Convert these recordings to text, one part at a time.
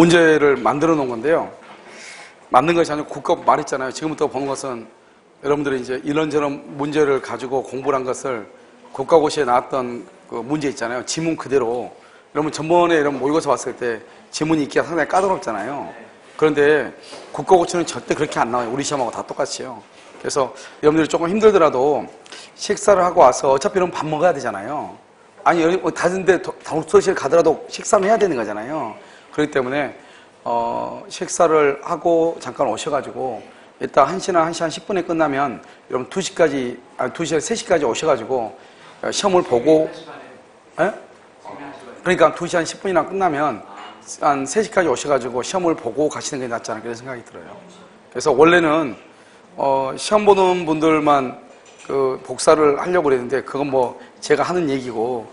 문제를 만들어 놓은 건데요. 만든 것이 아니고 국가 말했잖아요. 지금부터 보는 것은 여러분들이 이제 이런저런 문제를 가지고 공부를 한 것을 국가고시에 나왔던 그 문제 있잖아요. 지문 그대로. 여러분 전번에 여러분 모의고사 봤을 때 지문이 있기가 상당히 까다롭잖아요. 그런데 국가고시는 절대 그렇게 안 나와요. 우리 시험하고 다 똑같이요. 그래서 여러분들이 조금 힘들더라도 식사를 하고 와서 어차피 여러분 밥 먹어야 되잖아요. 아니 다른 데 독서실 가더라도 식사는 해야 되는 거잖아요. 그렇기 때문에 식사를 하고 잠깐 오셔가지고 이따 1시나 1시 한 10분에 끝나면 여러분 2시까지, 아니 2시에서 3시까지 오셔가지고 시험을 보고 그러니까 2시 한 10분이나 끝나면 한 3시까지 오셔가지고 시험을 보고 가시는 게 낫지 않을까 그런 생각이 들어요. 그래서 원래는 시험 보는 분들만 그 복사를 하려고 그랬는데 그건 뭐 제가 하는 얘기고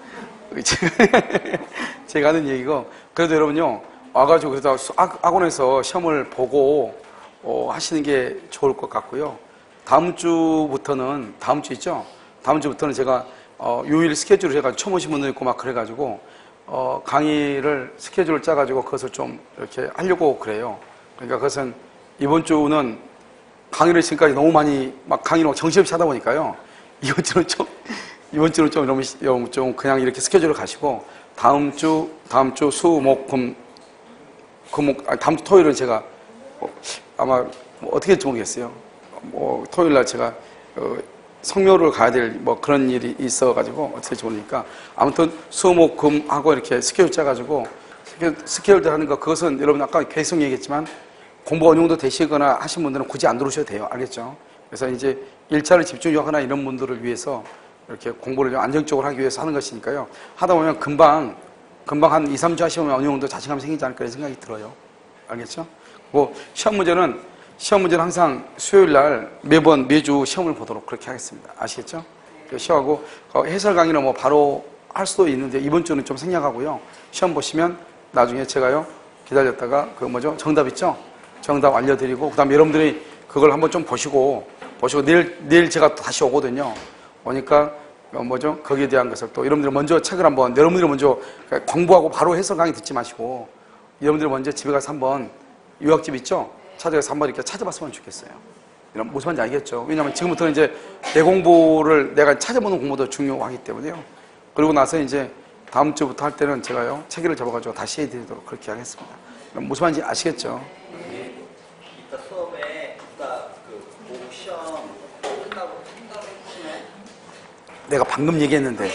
제가 하는 얘기고 그래도 여러분요 와가지고 그래도 학원에서 시험을 보고 하시는 게 좋을 것 같고요. 다음 주부터는 다음 주 있죠? 다음 주부터는 제가 요일 스케줄을 해가지고 처음 오신 분들 있고 막 그래가지고 강의를 스케줄을 짜가지고 그것을 좀 이렇게 하려고 그래요. 그러니까 그것은 이번 주는 강의를 지금까지 너무 많이 막 강의를 정신없이 하다 보니까요. 이번 주는 좀 그냥 이렇게 스케줄을 가시고 다음 주 수, 목, 다음 주 토요일은 제가 아마 어떻게 될지 모르겠어요. 토요일 날 제가 성묘를 가야 될 뭐 그런 일이 있어가지고 어떻게 될지 모르니까 아무튼 수, 목, 금 하고 이렇게 스케줄 짜가지고 스케줄들 하는 거 그것은 여러분 아까 계속 얘기했지만 공부 어느 정도 되시거나 하신 분들은 굳이 안 들어오셔도 돼요. 알겠죠? 그래서 이제 1차를 집중하거나 이런 분들을 위해서 이렇게 공부를 좀 안정적으로 하기 위해서 하는 것이니까요. 하다 보면 금방 한 2, 3주 하시면 어느 정도 자신감이 생기지 않을까 그런 생각이 들어요. 알겠죠? 뭐 시험 문제는 항상 수요일 날 매주 시험을 보도록 그렇게 하겠습니다. 아시겠죠? 시험하고 해설 강의는 뭐 바로 할 수도 있는데 이번 주는 좀 생략하고요. 시험 보시면 나중에 제가요 기다렸다가 정답 있죠? 정답 알려드리고 그다음에 여러분들이 그걸 한번 좀 보시고 내일 제가 또 다시 오거든요. 오니까 거기에 대한 것을 또 여러분들이 먼저 책을 한번 여러분들이 먼저 공부하고 바로 해설 강의 듣지 마시고 여러분들이 먼저 집에 가서 한번 유학집 있죠? 찾아가서 한번 이렇게 찾아봤으면 좋겠어요. 이런 무슨 말인지 알겠죠? 왜냐하면 지금부터는 이제 내 공부를 내가 찾아보는 공부도 중요하기 때문에요. 그리고 나서 이제 다음 주부터 할 때는 제가요 체계를 잡아가지고 다시 해드리도록 그렇게 하겠습니다. 무슨 말인지 아시겠죠? 이따 수업에 그 시험 끝나고 생각을 해주시면 내가 방금 얘기했는데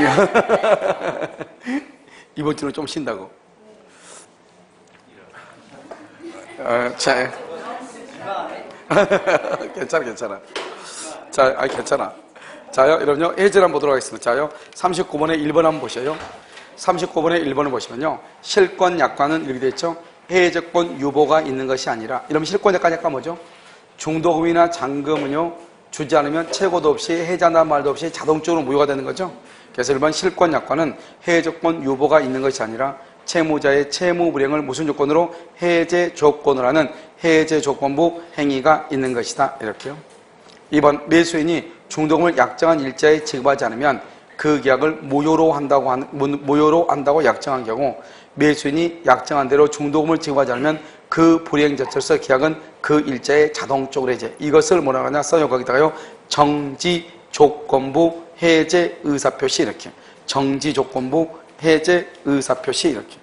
이번 주는 좀 쉰다고. 자, 괜찮아. 자, 괜찮아. 자요, 여러분요, 예제를 한번 보도록 하겠습니다. 자요, 39번에 1번 한번 보셔요. 39번에 1번을 보시면요, 실권 약관은 이렇게 되어 있죠. 해제권 유보가 있는 것이 아니라, 이러면 실권 약관 약관 뭐죠? 중도금이나 잔금은요, 주지 않으면 채고도 없이 해제한다는 말도 없이 자동적으로 무효가 되는 거죠. 그래서 1번 실권 약관은 해제권 유보가 있는 것이 아니라 채무자의 채무 불이행을 무슨 조건으로? 해제 조건으로 하는 해제 조건부 행위가 있는 것이다. 이렇게요. 2번 매수인이 중도금을 약정한 일자에 지급하지 않으면 그 계약을 무효로 한다고 약정한 경우 매수인이 약정한 대로 중도금을 지급하지 않으면 그 불이행 자체로서 계약은 그 일자에 자동적으로 해제. 이것을 뭐라고 하냐 써요. 거기다가요. 정지 조건부 해제 의사표시 이렇게. 정지 조건부 해제 의사표시 이렇게.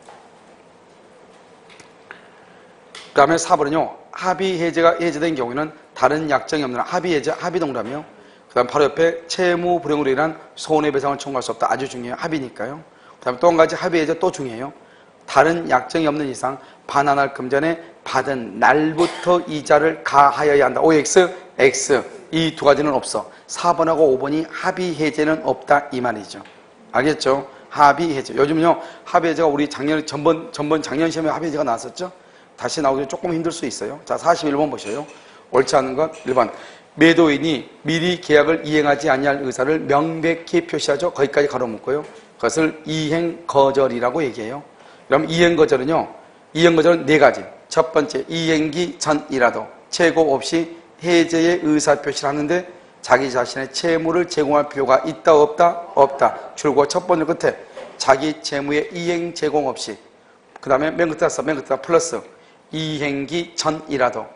그 다음에 4번은요. 합의 해제가 해제된 경우에는 다른 약정이 없는 합의 해제, 합의 동그라미요. 그 다음 바로 옆에 채무 불이행으로 인한 손해배상을 청구할 수 없다. 아주 중요해요. 합의니까요. 그 다음에 또 한 가지 합의 해제 또 중요해요. 다른 약정이 없는 이상 반환할 금전에 받은 날부터 이자를 가하여야 한다. OX, X 이 두 가지는 없어. 4번하고 5번이 합의 해제는 없다 이 말이죠. 알겠죠? 합의 해제. 요즘은요 합의 해제가 우리 전번 작년 시험에 합의 해제가 나왔었죠. 다시 나오기 조금 힘들 수 있어요. 자 41번 보셔요. 옳지 않은 것 1번 매도인이 미리 계약을 이행하지 아니할 의사를 명백히 표시하죠. 거기까지 가로묶고요. 그것을 이행거절이라고 얘기해요. 그럼 이행거절은요. 이행거절은 네 가지. 첫 번째 이행기 전이라도 채고 없이 해제의 의사표시를 하는데 자기 자신의 채무를 제공할 필요가 있다 없다? 없다. 줄고 첫 번째 끝에 자기 채무의 이행 제공 없이 그 다음에 맨 끝에다 플러스 이행기 전이라도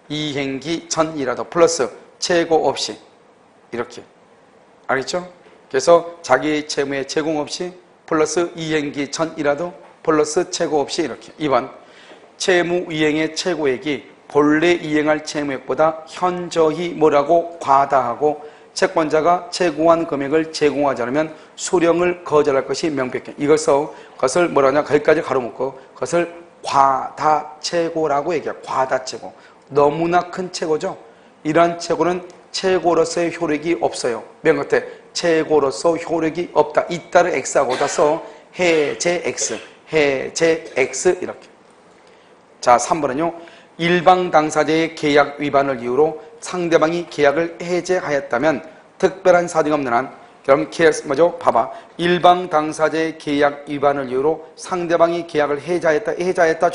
플러스 채고 없이 이렇게 알겠죠? 그래서 자기 채무의 제공 없이 플러스 이행기 전이라도 플러스 채고 없이 이렇게. 2번 채무 이행의 최고액이 본래 이행할 채무액보다 현저히 뭐라고 과다하고 채권자가 채공한 금액을 제공하지 않으면 수령을 거절할 것이 명백해. 그것을 뭐라 하냐, 거기까지 가로묶고 그것을 과다채고라고 얘기해요. 과다채고. 너무나 큰 채고죠. 이러한 채고는 채고로서의 효력이 없어요. 맨 끝에 채고로서 효력이 없다. 이따를 X하고 다 써. 해제 X 이렇게. 자, 3번은요. 일방 당사자의 계약 위반을 이유로 상대방이 계약을 해제하였다면 특별한 사정이 없는 한, 그럼 뭐죠? 봐봐. 일방 당사자의 계약 위반을 이유로 상대방이 계약을 해제하였다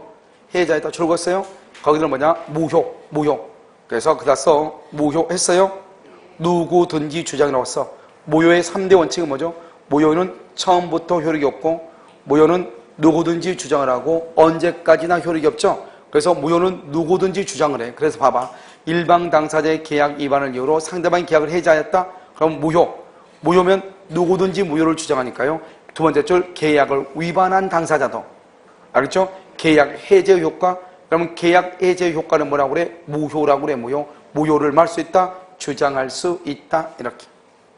줄고 써요. 거기는 뭐냐? 무효. 그래서 그다 써. 무효했어요. 누구든지 주장이라고 써. 무효의 3대 원칙은 뭐죠? 무효는 처음부터 효력이 없고, 무효는 누구든지 주장을 하고 언제까지나 효력이 없죠. 그래서 무효는 누구든지 주장을 해. 그래서 봐봐. 일방 당사자의 계약 위반을 이유로 상대방이 계약을 해제하였다. 그럼 무효면 누구든지 무효를 주장하니까요. 두 번째 줄 계약을 위반한 당사자도. 알겠죠? 계약 해제 효과. 그러면 계약 해제 효과는 뭐라고 그래? 무효라고 그래. 무효를 말 수 있다. 주장할 수 있다. 이렇게.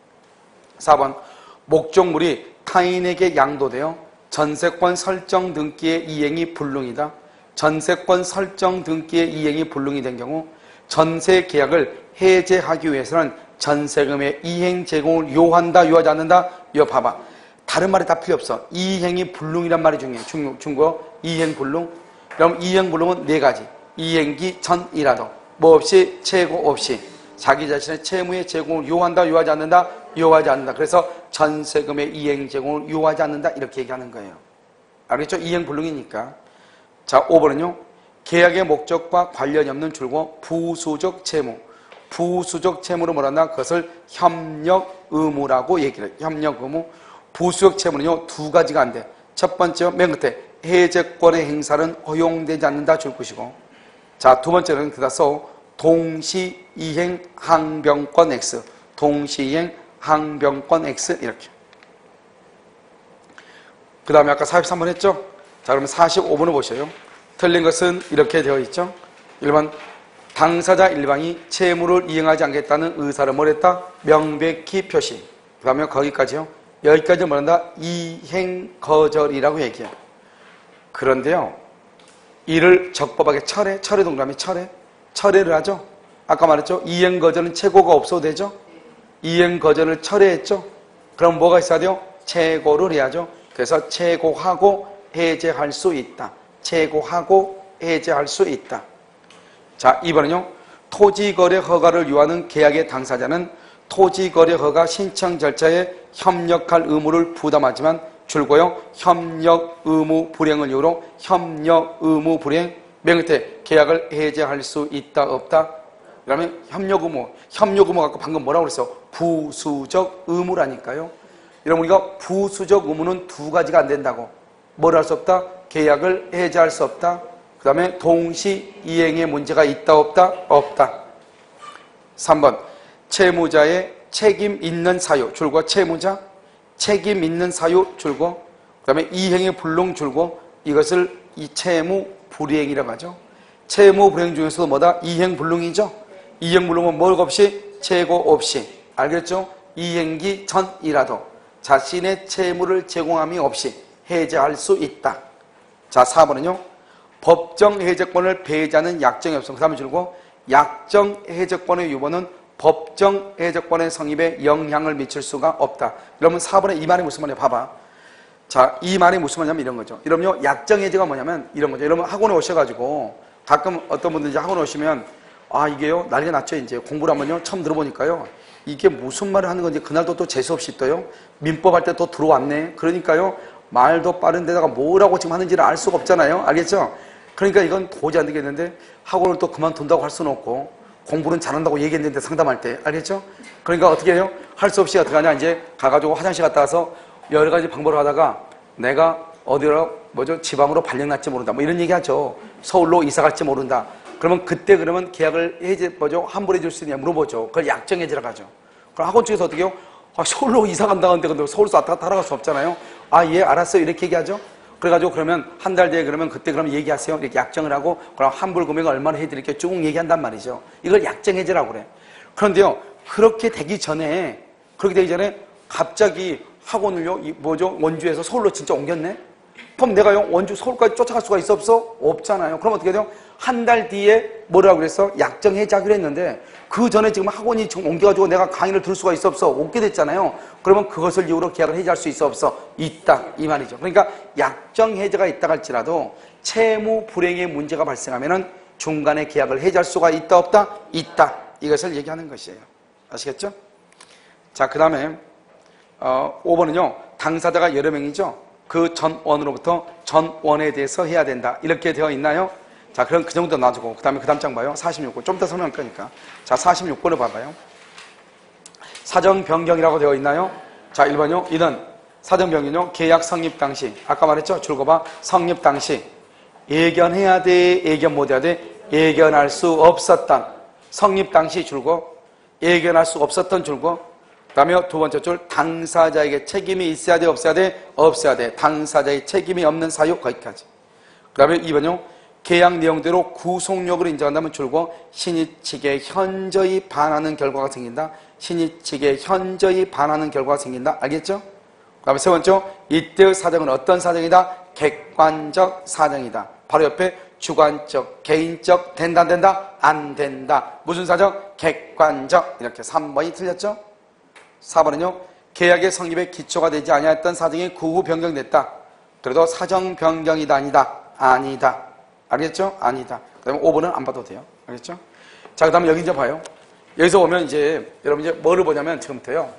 4번 목적물이 타인에게 양도되어 전세권 설정 등기의 이행이 불능이다. 전세권 설정 등기의 이행이 불능이 된 경우 전세 계약을 해제하기 위해서는 전세금의 이행 제공을 요한다, 요하지 않는다? 이거 봐봐. 다른 말이 다 필요 없어. 이행이 불능이란 말이 중요해. 중국어 이행 불능. 그럼 이행 불능은 네 가지. 이행기 전이라도 뭐 없이 채고 없이 자기 자신의 채무의 제공을 요한다, 요하지 않는다? 요하지 않는다. 그래서 전세금의 이행 제공을 요하지 않는다. 이렇게 얘기하는 거예요. 알겠죠? 이행 불능이니까. 자, 5번은요. 계약의 목적과 관련이 없는 줄고 부수적 채무. 부수적 채무로 뭐란다? 그것을 협력 의무라고 얘기를 해요. 협력 의무. 부수적 채무는요. 두 가지가 안 돼. 첫 번째, 맨 끝에 해제권의 행사는 허용되지 않는다 줄 것이고. 자, 두 번째는 그다 써. 동시이행 항변권 X. 동시이행 항변권 X 이렇게. 그 다음에 아까 43번 했죠? 자, 그러면 45번을 보셔요. 틀린 것은 이렇게 되어 있죠. 1번 당사자 일방이 채무를 이행하지 않겠다는 의사를 뭐랬다? 명백히 표시. 그 다음에 거기까지요. 여기까지 뭐란다? 이행 거절이라고 얘기해요. 그런데요. 이를 적법하게 철회 동그라미 철회를 하죠. 아까 말했죠. 이행 거절은 채고가 없어도 되죠. 이행 거절을 철회했죠. 그럼 뭐가 있어야 돼요? 채고를 해야죠. 그래서 채고하고 해제할 수 있다. 채고하고 해제할 수 있다. 자, 2번은요. 토지거래 허가를 요하는 계약의 당사자는 토지거래 허가 신청 절차에 협력할 의무를 부담하지만 줄고요. 협력 의무 불행을 이유로 협력 의무 불행 맨 끝에 계약을 해제할 수 있다 없다. 그러면 협력 의무 아까 방금 뭐라고 그랬어? 부수적 의무라니까요. 여러분 우리가 부수적 의무는 두 가지가 안 된다고. 뭘 할 수 없다? 계약을 해제할 수 없다. 그 다음에 동시 이행에 문제가 있다 없다? 없다. 3번 채무자의 책임 있는 사유 줄고 채무자 책임 있는 사유 줄고 그 다음에 이행의 불능 줄고 이것을 이 채무 불이행이라고 하죠. 채무 불이행 중에서도 뭐다? 이행 불능이죠. 이행 불능은 뭘 없이? 채고 없이. 알겠죠? 이행기 전이라도 자신의 채무를 제공함이 없이 해제할 수 있다. 자, 4번은요. 법정 해제권을 배제하는 약정이 없음. 그 다음에 줄고 약정 해제권의 유보는 법정 해제권의 성립에 영향을 미칠 수가 없다. 그러면 4번에 이 말이 무슨 말이에요? 봐봐. 자, 이 말이 무슨 말이냐면 이런 거죠. 이러면요, 약정 해제가 뭐냐면 이런 거죠. 여러분 학원에 오셔가지고 가끔 어떤 분들 이제 학원에 오시면 아, 이게요, 난리가 났죠. 이제 공부를 한번요, 처음 들어보니까요. 이게 무슨 말을 하는 건지 그날도 또 재수없이 떠요. 민법 할 때 또 들어왔네. 그러니까요, 말도 빠른 데다가 뭐라고 지금 하는지를 알 수가 없잖아요. 알겠죠? 그러니까 이건 도저히 안 되겠는데 학원을 또 그만둔다고 할 수는 없고 공부는 잘한다고 얘기했는데 상담할 때. 알겠죠? 그러니까 어떻게 해요? 할 수 없이 어떻게 하냐. 이제 가가지고 화장실 갔다 와서 여러 가지 방법을 하다가 내가 어디로 뭐죠? 지방으로 발령날지 모른다. 뭐 이런 얘기하죠. 서울로 이사 갈지 모른다. 그러면 그때 그러면 계약을 해제 뭐죠? 환불해 줄 수 있냐 물어보죠. 그걸 약정 해제라고 하죠. 그럼 학원 측에서 어떻게 해요? 서울로 이사 간다는데 근데 서울서 왔다 갔다 하러 갈 수 없잖아요. 예, 알았어요. 이렇게 얘기하죠. 그래가지고 그러면 한 달 뒤에 그러면 그때 그럼 얘기하세요. 이렇게 약정을 하고 그럼 환불 금액을 얼마나 해드릴게요. 쭉 얘기한단 말이죠. 이걸 약정 해제라고 그래. 그런데요, 그렇게 되기 전에 갑자기 학원을요, 원주에서 서울로 진짜 옮겼네? 그럼 내가요, 원주 서울까지 쫓아갈 수가 있어, 없어? 없잖아요. 그럼 어떻게 돼요? 한 달 뒤에 뭐라고 그랬어? 약정 해제하기로 했는데, 그 전에 지금 학원이 지금 옮겨가지고 내가 강의를 들을 수가 있어, 없어? 없게 됐잖아요. 그러면 그것을 이유로 계약을 해제할 수 있어, 없어? 있다. 이 말이죠. 그러니까 약정 해제가 있다 할지라도 채무 불이행의 문제가 발생하면은 중간에 계약을 해제할 수가 있다, 없다? 있다. 이것을 얘기하는 것이에요. 아시겠죠? 자, 그 다음에 5번은요. 당사자가 여러 명이죠. 그 전원으로부터 전원에 대해서 해야 된다. 이렇게 되어 있나요? 자, 그럼 그 정도 놔두고 그 다음에 그 다음 장 봐요. 46번. 좀 더 설명할 거니까. 자, 46번을 봐봐요. 사정 변경이라고 되어 있나요? 자, 1번요. 이는 사정 변경은요. 계약 성립 당시. 아까 말했죠? 줄거봐. 성립 당시. 예견해야 돼? 예견 못해야 돼? 예견할 수 없었던. 성립 당시 줄거. 예견할 수 없었던 줄거. 그 다음에 두 번째 줄 당사자에게 책임이 있어야 돼? 없어야 돼? 없어야 돼. 당사자의 책임이 없는 사유 거기까지. 그 다음에 2번요. 계약 내용대로 구속력을 인정한다면 줄고 신의 측에 현저히 반하는 결과가 생긴다. 신의 측에 현저히 반하는 결과가 생긴다. 알겠죠? 그 다음에 세 번째 이때의 사정은 어떤 사정이다? 객관적 사정이다. 바로 옆에 주관적, 개인적, 된다 안 된다? 안 된다. 무슨 사정? 객관적. 이렇게 3번이 틀렸죠? 4번은요. 계약의 성립에 기초가 되지 아니했던 사정이 그 후 변경됐다. 그래도 사정 변경이다 아니다? 아니다. 알겠죠? 아니다. 그 다음에 5번은 안 봐도 돼요. 알겠죠? 자, 그 다음에 여기 이제 봐요. 여기서 보면 이제 여러분 이제 뭐를 보냐면 지금부터요.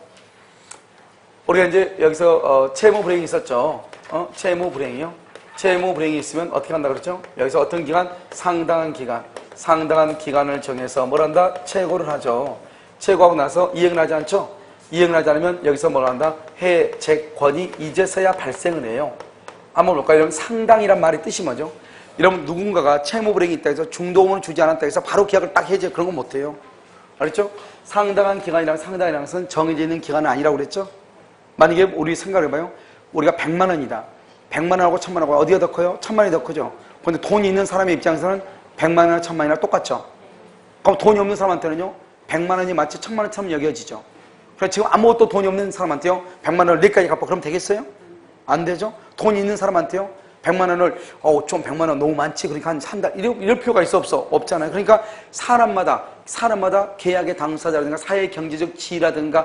우리가 이제 여기서 채무 불이행이 있었죠. 채무 불이행이요. 채무 불이행이 있으면 어떻게 한다 그랬죠? 여기서 어떤 기간? 상당한 기간. 상당한 기간을 정해서 뭘 한다? 최고를 하죠. 최고하고 나서 이행을 하지 않죠? 이행을 하지 않으면 여기서 뭘 한다? 해제권이 이제서야 발생을 해요. 한번 볼까요? 여러분 상당이란 말의 뜻이 뭐죠? 여러분 누군가가 채무 불이행이 있다 해서 중도금을 주지 않았다 해서 바로 계약을 딱 해제 그런 건 못해요. 알겠죠? 상당한 기간이랑 상당이라는 것은 정해져 있는 기간은 아니라고 그랬죠? 만약에 우리 생각해봐요. 우리가 100만 원이다. 100만 원하고 1000만 원하고 어디가 더 커요? 1000만 원이 더 크죠? 근데 돈이 있는 사람의 입장에서는 100만 원이나 1000만 원이나 똑같죠? 그럼 돈이 없는 사람한테는요? 100만 원이 마치 1000만 원처럼 여겨지죠? 그래서 지금 아무것도 돈이 없는 사람한테요? 100만 원을 내까지 갚아 그럼 되겠어요? 안 되죠? 돈이 있는 사람한테요? 100만 원을 좀 100만 원 너무 많지 그러니까 한 달 이럴 필요가 있어 없어? 없잖아요. 그러니까 사람마다 계약의 당사자라든가 사회 경제적 지위라든가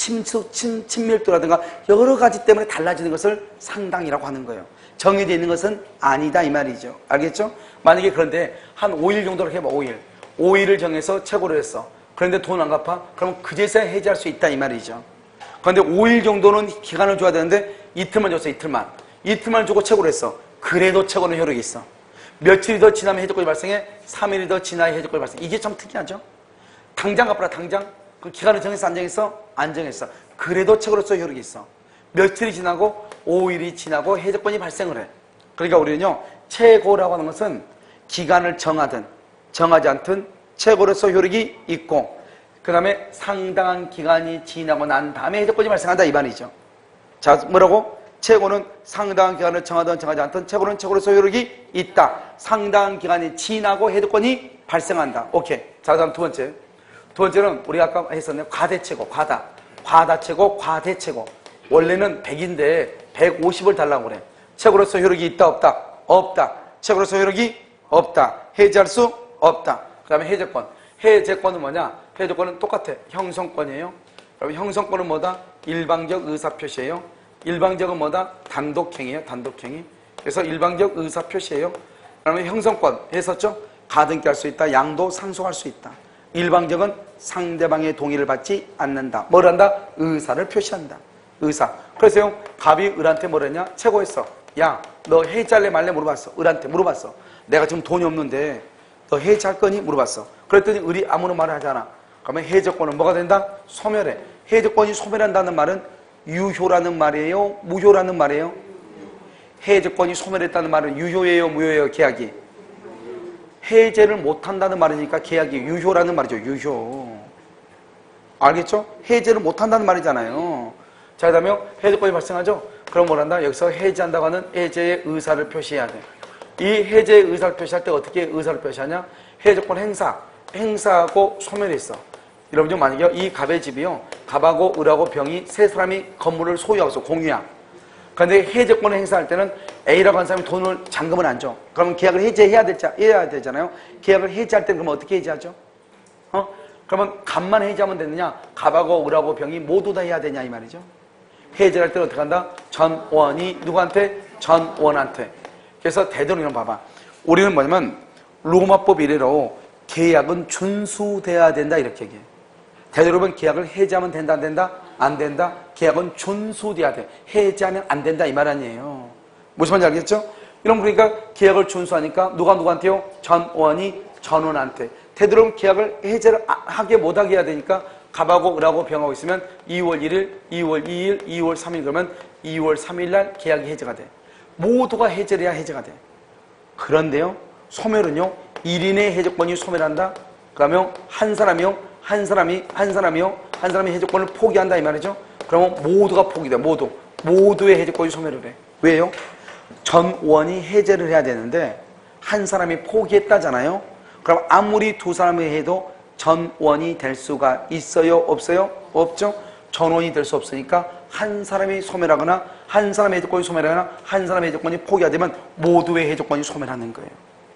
친밀도라든가 여러 가지 때문에 달라지는 것을 상당이라고 하는 거예요. 정해져 있는 것은 아니다 이 말이죠. 알겠죠? 만약에 그런데 한 5일 정도로 해봐. 5일을 정해서 최고를 했어. 그런데 돈 안 갚아? 그럼 그제서야 해지할 수 있다 이 말이죠. 그런데 5일 정도는 기간을 줘야 되는데 이틀만 줬어. 이틀만 주고 최고를 했어. 그래도 최고는 효력이 있어. 며칠이 더 지나면 해적권이 발생해. 3일이 더 지나야 해적권이 발생해. 이게 참 특이하죠? 당장 갚아라 당장. 그 기간을 정했어 안 정했어? 안 정했어. 그래도 최고로서 효력이 있어. 며칠이 지나고 5일이 지나고 해적권이 발생을 해. 그러니까 우리는요. 최고라고 하는 것은 기간을 정하든 정하지 않든 최고로서 효력이 있고 그 다음에 상당한 기간이 지나고 난 다음에 해적권이 발생한다 이 말이죠. 자 뭐라고? 최고는 상당한 기간을 정하든 정하지 않든 최고는 최고로서 효력이 있다. 상당한 기간이 지나고 해독권이 발생한다. 오케이. 자, 다음 두 번째. 두 번째는 우리가 아까 했었네요. 과대최고, 과다최고, 과대최고. 원래는 100인데 150을 달라고 그래. 최고로서 효력이 있다, 없다? 없다. 최고로서 효력이 없다. 해제할 수 없다. 그 다음에 해제권. 해제권은 뭐냐? 해제권은 똑같아. 형성권이에요. 그럼 형성권은 뭐다? 일방적 의사표시예요. 일방적은 뭐다? 단독행위예요. 단독행위. 그래서 일방적 의사표시예요. 그러면 형성권 했었죠? 가등기 할 수 있다. 양도 상속할 수 있다. 일방적은 상대방의 동의를 받지 않는다. 뭘 한다? 의사를 표시한다. 의사. 그래서 갑이 을한테 뭘 했냐? 최고했어. 야, 너 해지할래 말래 물어봤어. 을한테 물어봤어. 내가 지금 돈이 없는데 너 해지할 거니? 물어봤어. 그랬더니 을이 아무런 말을 하잖아. 그러면 해제권은 뭐가 된다? 소멸해. 해제권이 소멸한다는 말은 유효라는 말이에요? 무효라는 말이에요? 해제권이 소멸했다는 말은 유효예요, 무효예요, 계약이? 해제를 못한다는 말이니까 계약이 유효라는 말이죠, 유효. 알겠죠? 해제를 못한다는 말이잖아요. 자, 그 다음에 해제권이 발생하죠? 그럼 뭐란다? 여기서 해제한다고 하는 해제의 의사를 표시해야 돼. 이 해제의 의사를 표시할 때 어떻게 의사를 표시하냐? 해제권 행사하고 소멸했어. 여러분들 만약에 이 갑의 집이요, 갑하고 을하고 병이 세 사람이 건물을 소유하고 공유야. 그런데 해제권을 행사할 때는 A라고 하는 사람이 돈을 잔금을 안 줘. 그러면 계약을 해야 되잖아요. 계약을 해제할 때는 그럼 어떻게 해제하죠? 그러면 갑만 해제하면 되느냐? 갑하고 을하고 병이 모두 다 해야 되냐 이 말이죠. 해제할 때는 어떻게 한다? 전원이 누구한테? 전원한테. 그래서 되도록이면 봐봐. 우리는 뭐냐면 로마법 이래로 계약은 준수돼야 된다 이렇게 얘기해. 되도록이면 계약을 해제하면 된다 안 된다? 안 된다. 계약은 준수돼야 돼. 해제하면 안 된다 이 말 아니에요. 무슨 말인지 알겠죠? 이런 그러니까 계약을 준수하니까 누가 누구한테요? 전원이 전원한테. 되도록이면 계약을 해제를 하게 못하게 해야 되니까 갑하고 을하고 병하고 있으면 2월 1일, 2월 2일, 2월 3일 그러면 2월 3일 날 계약이 해제가 돼. 모두가 해제를 해야 해제가 돼. 그런데요, 소멸은요, 1인의 해제권이 소멸한다? 그러면 한 사람이 해제권을 포기한다 이 말이죠. 그러면 모두가 포기돼. 모두의 해제권이 소멸을 해. 왜요? 전원이 해제를 해야 되는데 한 사람이 포기했다잖아요. 그럼 아무리 두 사람이 해도 전원이 될 수가 있어요? 없어요? 없죠? 전원이 될 수 없으니까 한 사람이 소멸하거나 한 사람의 해제권이 소멸하거나 한 사람의 해제권이 포기가 되면 모두의 해제권이 소멸하는 거예요.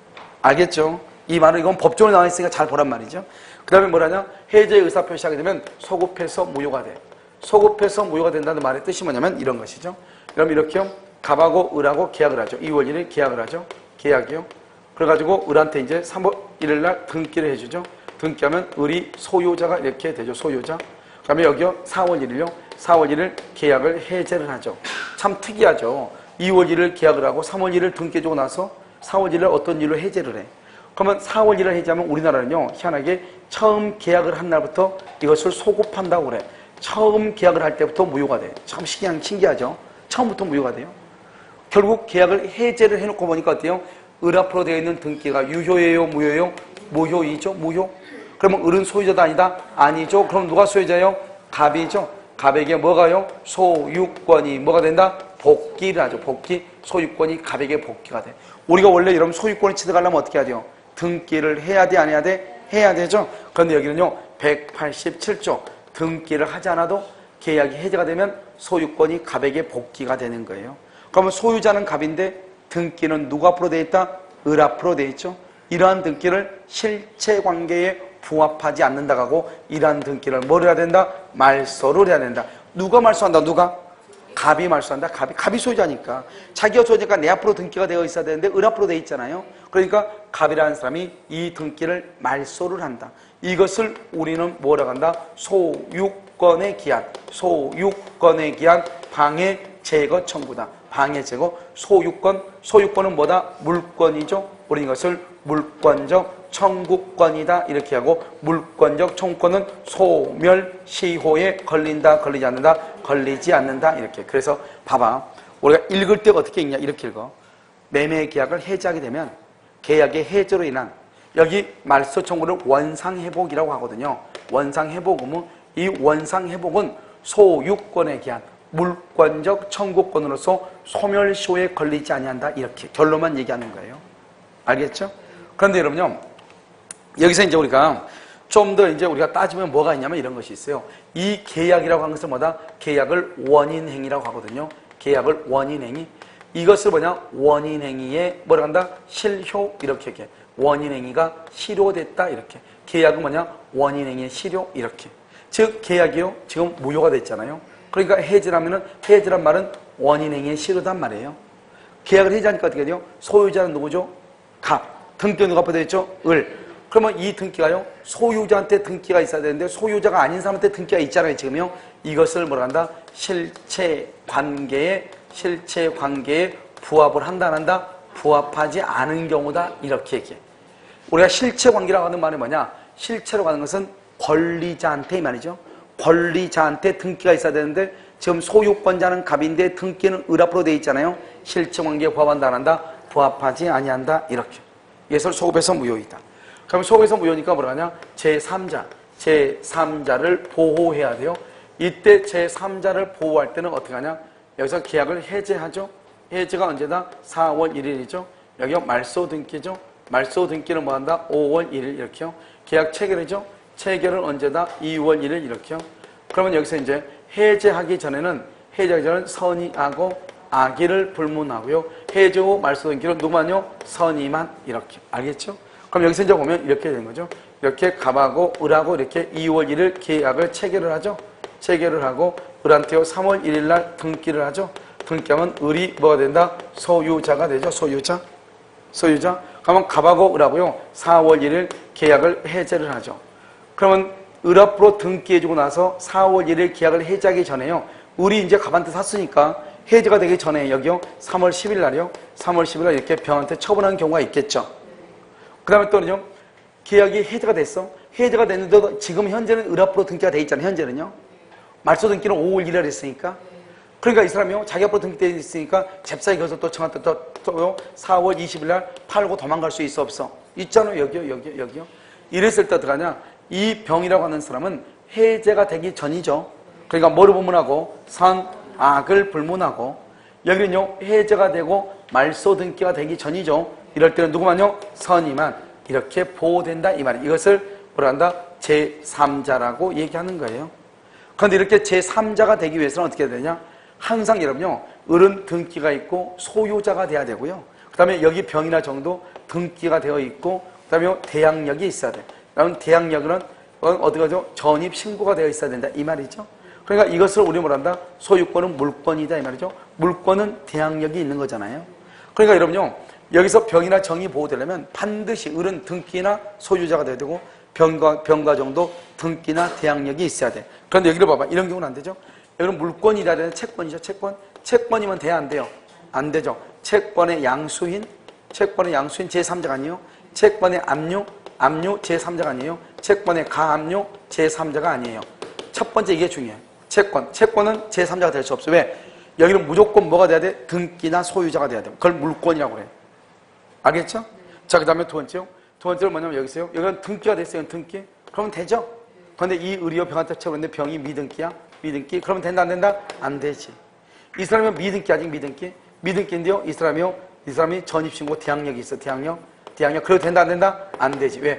알겠죠? 이 말은 이건 법적으로 나와 있으니까 잘 보란 말이죠. 그 다음에 뭐라냐? 해제 의사 표시하게 되면 소급해서 무효가 돼. 소급해서 무효가 된다는 말의 뜻이 뭐냐면 이런 것이죠. 그럼 이렇게요. 갑하고 을하고 계약을 하죠. 2월 1일 계약을 하죠. 계약이요. 그래가지고 을한테 이제 3월 1일 날 등기를 해주죠. 등기하면 을이 소유자가 이렇게 되죠. 소유자. 그 다음에 여기요. 4월 1일요. 4월 1일 계약을 해제를 하죠. 참 특이하죠. 2월 1일 계약을 하고 3월 1일 등기해주고 나서 4월 1일 어떤 일로 해제를 해. 그러면 4월 1일 해제하면 우리나라는요. 희한하게 처음 계약을 한 날부터 이것을 소급한다고 그래. 처음 계약을 할 때부터 무효가 돼. 참 신기하죠. 처음부터 무효가 돼요. 결국 계약을 해제를 해놓고 보니까 어때요? 을 앞으로 되어 있는 등기가 유효예요? 무효예요? 무효이죠? 무효? 그러면 을은 소유자도 아니다? 아니죠? 그럼 누가 소유자예요? 갑이죠? 갑에게 뭐가요? 소유권이 뭐가 된다? 복기를 하죠. 복기. 소유권이 갑에게 복기가 돼. 우리가 원래 이런 소유권을 취득하려면 어떻게 해야 돼요? 등기를 해야 돼? 안 해야 돼? 해야 되죠? 그런데 여기는요. 187조. 등기를 하지 않아도 계약이 해제가 되면 소유권이 갑에게 복기가 되는 거예요. 그러면 소유자는 갑인데 등기는 누구 앞으로 되어 있다? 을 앞으로 되어 있죠. 이러한 등기를 실체관계에 부합하지 않는다고 하고 이러한 등기를 뭘 해야 된다? 말소를 해야 된다. 누가 말소한다? 누가? 갑이 말소한다. 갑이 소유자니까. 자기가 소유자니까 내 앞으로 등기가 되어 있어야 되는데 을 앞으로 되어 있잖아요. 그러니까 갑이라는 사람이 이 등기를 말소를 한다. 이것을 우리는 뭐라고 한다? 소유권의 기한. 소유권의 기한 방해 제거 청구다. 방해 제거. 소유권은 뭐다? 물권이죠. 우리는 이것을 물권적 청구권이다 이렇게 하고 물권적 청구권은 소멸시효에 걸린다 걸리지 않는다 걸리지 않는다 이렇게. 그래서 봐봐. 우리가 읽을 때 어떻게 읽냐 이렇게 읽어. 매매 계약을 해지하게 되면 계약의 해제로 인한 여기 말소 청구를 원상회복이라고 하거든요. 원상회복은 이 원상회복은 소유권에 기한 물권적 청구권으로서 소멸시효에 걸리지 아니한다 이렇게 결론만 얘기하는 거예요. 알겠죠? 그런데 여러분요, 여기서 이제 우리가 좀 더 이제 우리가 따지면 뭐가 있냐면 이런 것이 있어요. 이 계약이라고 하는 것은 뭐다? 계약을 원인행위라고 하거든요. 계약을 원인행위. 이것을 뭐냐? 원인행위에 뭐라 한다? 실효 이렇게 얘기해. 원인행위가 실효됐다 이렇게. 계약은 뭐냐? 원인행위의 실효 이렇게. 즉 계약이요 지금 무효가 됐잖아요. 그러니까 해지라면은 해지란 말은 원인행위의 실효단 말이에요. 계약을 해지하니까 어떻게 돼요? 소유자는 누구죠? 갑. 등기가 누가 앞에 있죠? 을. 그러면 이 등기가요 소유자한테 등기가 있어야 되는데 소유자가 아닌 사람한테 등기가 있잖아요 지금요. 이것을 뭐라 한다? 실체관계에 부합을 한다 안 한다? 부합하지 않은 경우다 이렇게 얘기해. 우리가 실체관계라고 하는 말이 뭐냐? 실체로 가는 것은 권리자한테 이 말이죠. 권리자한테 등기가 있어야 되는데 지금 소유권자는 갑인데 등기는 을 앞으로 되어 있잖아요. 실증관계 부합한다 안 한다? 부합하지 아니한다 이렇게. 예설 소급해서 무효이다. 그럼 소급해서 무효니까 뭐라 하냐? 제3자를 보호해야 돼요. 이때 제3자를 보호할 때는 어떻게 하냐? 여기서 계약을 해제하죠. 해제가 언제다? 4월 1일이죠. 여기가 말소 등기죠. 말소 등기는 뭐 한다? 5월 1일 이렇게요. 계약 체결이죠. 체결은 언제다? 2월 1일 이렇게요. 그러면 여기서 이제 해제하기 전에는 선의하고 악의를 불문하고요. 해제 후 말소 등기는 누구만요? 선의만 이렇게. 알겠죠? 그럼 여기서 이제 보면 이렇게 되는 거죠. 이렇게 갑하고 을하고 이렇게 2월 1일 계약을 체결을 하죠. 체결을 하고 을한테요 3월 1일 날 등기를 하죠. 등기하면 을이 뭐가 된다? 소유자가 되죠. 소유자. 그러면 갑하고 을하고요 4월 1일 계약을 해제를 하죠. 그러면 을 앞으로 등기해주고 나서 4월 1일 계약을 해제하기 전에요. 을이 이제 갑한테 샀으니까 해제가 되기 전에 여기요 3월 10일 날이요. 3월 10일 날 이렇게 병한테 처분하는 경우가 있겠죠. 그 다음에 또는요. 계약이 해제가 됐어. 해제가 됐는데도 지금 현재는 을 앞으로 등기가 돼 있잖아요. 현재는요. 말소 등기는 5월 1일 했으니까. 그러니까 이 사람이요. 자기 앞으로 등기되어 있으니까 잽싸게 가서 또 청한테 또 4월 20일 날 팔고 도망갈 수 있어 없어? 있잖아요. 여기요. 이랬을 때 어떡하냐. 이 병이라고 하는 사람은 해제가 되기 전이죠. 그러니까 뭐를 불문하고 선, 악을 불문하고 여기는요. 해제가 되고 말소 등기가 되기 전이죠. 이럴 때는 누구만요? 선이만 이렇게 보호된다 이 말이에요. 이것을 뭐라 한다? 제3자라고 얘기하는 거예요. 그런데 이렇게 제3자가 되기 위해서는 어떻게 해야 되냐? 항상 여러분요. 을은 등기가 있고 소유자가 돼야 되고요. 그 다음에 여기 병이나 정도 등기가 되어 있고 그 다음에 대항력이 있어야 돼. 그러면 대항력은 어디 가죠? 전입 신고가 되어 있어야 된다 이 말이죠. 그러니까 이것을 우리 뭐라 한다? 소유권은 물권이다 이 말이죠. 물권은 대항력이 있는 거잖아요. 그러니까 여러분요. 여기서 병이나 정이 보호되려면 반드시 을은 등기나 소유자가 돼야 되고 병과 정도 등기나 대항력이 있어야 돼. 그런데 여기를 봐봐. 이런 경우는 안 되죠. 여기는 물권이라 되는 채권이죠. 채권이면 돼야 안 돼요? 안 되죠. 채권의 양수인 제3자가 아니에요. 채권의 압류 제3자가 아니에요. 채권의 가압류 제3자가 아니에요. 첫 번째 이게 중요해요. 채권은 제3자가 될 수 없어요. 왜? 여기는 무조건 뭐가 돼야 돼? 등기나 소유자가 돼야 돼. 그걸 물권이라고 그래요. 알겠죠? 자, 그 다음에 두 번째는 뭐냐면 여기서요. 여기는 등기가 됐어요. 등기. 그러면 되죠? 그런데 이 을이요 병한테 채우는데 병이 미등기야? 미등기. 그러면 된다 안 된다? 안 되지. 이 사람이 미등기 아직 미등기인데요. 이 사람이 전입신고 대항력이 있어. 대항력. 그래도 된다 안 된다? 안 되지. 왜?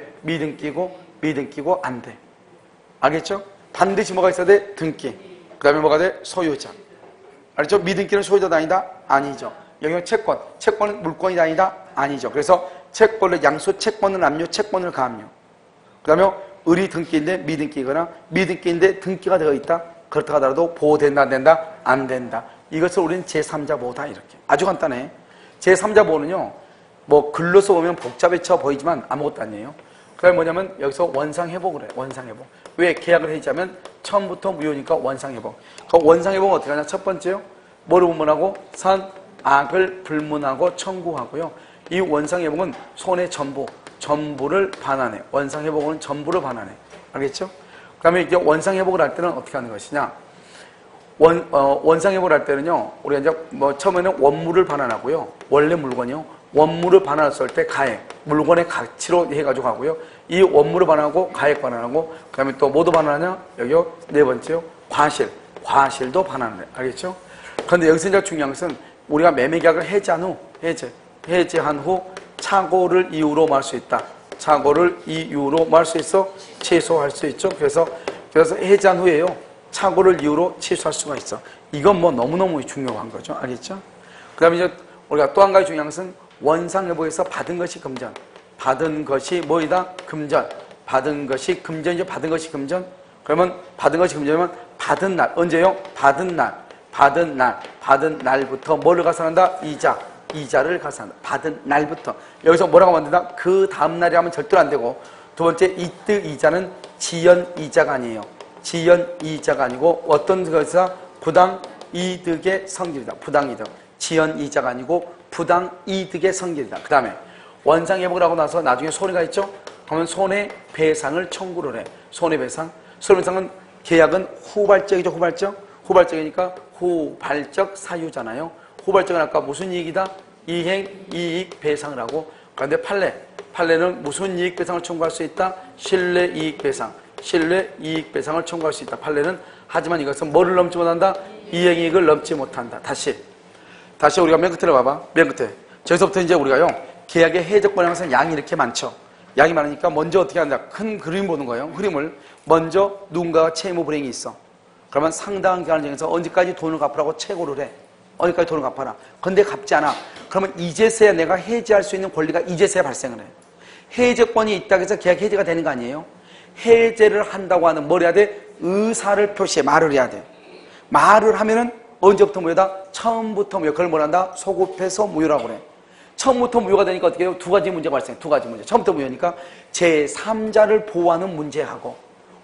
미등기고 안 돼. 알겠죠? 반드시 뭐가 있어야 돼? 등기. 그 다음에 뭐가 돼? 소유자. 알죠? 미등기는 소유자도 아니다? 아니죠. 여기는 채권은 물권이 아니다? 아니죠. 그래서 채권을 양수, 채권을 압류, 채권을 가압류. 그 다음에 을이 등기인데 미등기거나 미등기인데 등기가 되어 있다? 그렇다 하더라도 보호된다 안 된다? 안 된다. 이것을 우리는 제3자 보호다 이렇게. 아주 간단해. 제3자 보호는요. 뭐 글로 써보면 복잡해져 보이지만 아무것도 아니에요. 그게 뭐냐면 여기서 원상회복을 해. 원상회복. 왜? 계약을 해지하면 처음부터 무효니까 원상회복. 그 원상회복은 어떻게 하냐? 첫 번째요. 뭐를 불문하고? 선, 악을 불문하고 청구하고요. 이 원상회복은 손의 전부를 반환해. 원상회복은 전부를 반환해. 알겠죠? 그 다음에 이제 원상회복을 할 때는 어떻게 하는 것이냐? 원상회복을 할 때는요, 우리가 이제 뭐 처음에는 원물을 반환하고요. 원래 물건이요. 원물을 반환했을 때 가액, 물건의 가치로 해가지고 하고요. 이 원물을 반환하고 가액 반환하고 그 다음에 또 뭐도 반환하냐? 여기요. 네 번째요. 과실도 반환을 해. 알겠죠? 그런데 여기서 이제 중요한 것은 우리가 매매계약을 해제한 후 착오를 이유로 말 수 있다. 착오를 이유로 말 수 있어? 취소할 수 있죠. 그래서 해제한 후에요. 착오를 이유로 취소할 수가 있어. 이건 뭐 너무너무 중요한 거죠. 알겠죠? 그 다음에 이제 우리가 또 한 가지 중요한 것은 원상회복에서 받은 것이 금전. 받은 것이 뭐이다? 금전. 받은 것이 금전이죠. 받은 것이 금전. 그러면 받은 것이 금전이면 받은 날. 언제요? 받은 날부터 뭐를 가산한다? 이자를 가산한다. 받은 날부터. 여기서 뭐라고 만든다? 그 다음 날이 하면 절대로 안 되고. 두 번째, 이때 이자는 지연이자가 아니에요. 지연이자가 아니고 어떤 것이다? 부당이득의 성질이다. 부당이득. 지연이자가 아니고 부당이득의 성질이다. 그 다음에 원상회복을 하고 나서 나중에 손해가 있죠? 그러면 손해배상을 청구를 해. 손해배상은 계약은 후발적이죠. 후발적이니까 후발적 사유잖아요. 후발적은 아까 무슨 이익이다? 이행, 이익, 배상을 하고. 그런데 판례는 무슨 이익 배상을 청구할 수 있다? 신뢰 이익 배상, 신뢰 이익 배상을 청구할 수 있다. 판례는. 하지만 이것은 뭐를 넘지 못한다? 이행 이익을 넘지 못한다. 다시 우리가 맨 끝으로 봐봐. 맨 끝에. 저기서부터 이제 우리가요, 계약의 해적권에 항상 양이 이렇게 많죠. 양이 많으니까 먼저 어떻게 한다? 큰 그림 보는 거예요. 흐름을. 먼저 누군가가 채무 불이행이 있어. 그러면 상당한 기간을 정해서 언제까지 돈을 갚으라고 채고를 해. 언제까지 돈을 갚아라. 근데 갚지 않아. 그러면 이제서야 내가 해지할 수 있는 권리가 이제서야 발생을 해. 해제권이 있다고 해서 계약 해제가 되는 거 아니에요. 해제를 한다고 하는 뭘 해야 돼? 의사를 표시해. 말을 해야 돼. 말을 하면은 언제부터 무효다? 처음부터 무효. 그걸 뭘 한다? 소급해서 무효라고 그래. 처음부터 무효가 되니까 어떻게 해요? 두 가지 문제가 발생해. 두 가지 문제. 처음부터 무효니까 제3자를 보호하는 문제하고